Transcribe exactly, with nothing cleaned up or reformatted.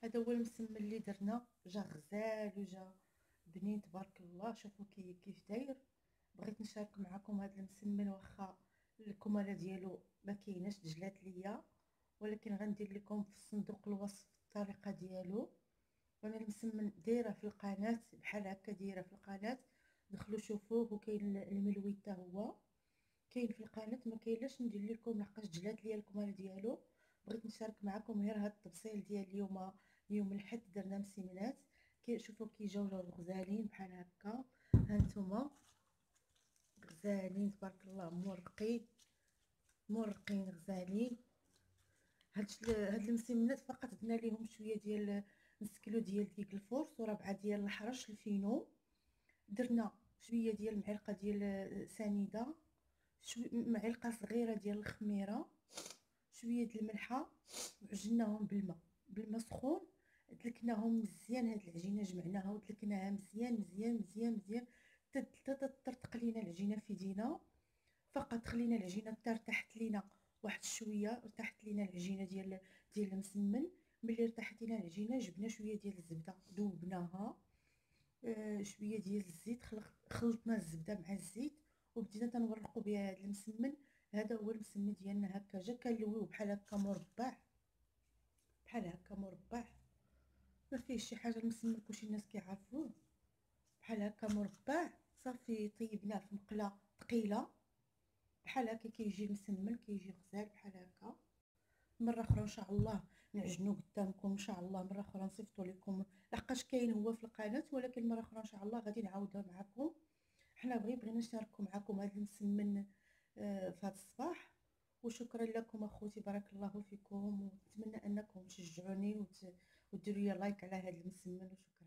هذا هو المسمن اللي درنا، جا غزال وجا بنين تبارك الله. شوفوا كي كيف داير. بغيت نشارك معكم هذا المسمن، واخا الكماله ديالو ما كايناش تجلات ليا، ولكن غندير لكم في صندوق الوصف الطريقه ديالو. وانا المسمن دايره في القناه بحال هكا، دايره في القناه، دخلوا شوفوه. وكاين الملوي حتى هو كاين في القناه، ما كاينلاش ندير لكم لحقاش جلات ليا الكمال ديالو. بغيت نشارك معكم غير هذا التفصيل ديال اليوم. يوم الحد درنا مسمنات. كيشوفوا كي جاو غزالين بحال هكا. ها نتوما غزالين تبارك الله، مرقين مرقين غزالين. هاد هاد المسمنات فقط درنا ليهم شويه ديال نص كيلو ديال ديك الفرص وربعه ديال الحرش الفينو. درنا شويه ديال معلقه ديال سنيده، شويه معلقه صغيره ديال الخميره، شويه د الملحه، وعجناهم بالماء بالماء سخون. دلكناهم مزيان، هاد العجينه جمعناها ودلكناها مزيان مزيان مزيان مزيان حتى تطرطق لينا العجينه في يدينا. فقط خلينا العجينه ترتاحت لينا واحد شويه، ارتاحت لينا العجينه ديال ديال المسمن. ملي ارتاحت لينا العجينه جبنا شويه ديال الزبده ذوبناها، آه شويه ديال الزيت، خلطنا الزبده مع الزيت وبدينا تنورقوا بها هذا المسمن. هذا هو المسمن ديالنا. هكا جا كنلويوه بحال هكا مربع، بحال هكا مربع، ما فيه شي حاجه. المسمن كلشي الناس كيعرفوه بحال هكا مربع. صافي طيبناه في مقله ثقيله بحال هكا كيجي مسمن، كيجي غزال بحال هكا. مره اخرى ان شاء الله نعجنو قدامكم، ان شاء الله مره اخرى نصيفطو لكم لحقاش كاين هو في القناه، ولكن مره اخرى ان شاء الله غادي نعاودها معكم. حنا بغي بغينا نشاركو معكم هذا المسمن آه، في هذا الصباح. وشكرا لكم اخوتي، بارك الله فيكم، ونتمنى انكم تشجعوني وت... وديروا لي لايك على هذا المسمن. وشكرا.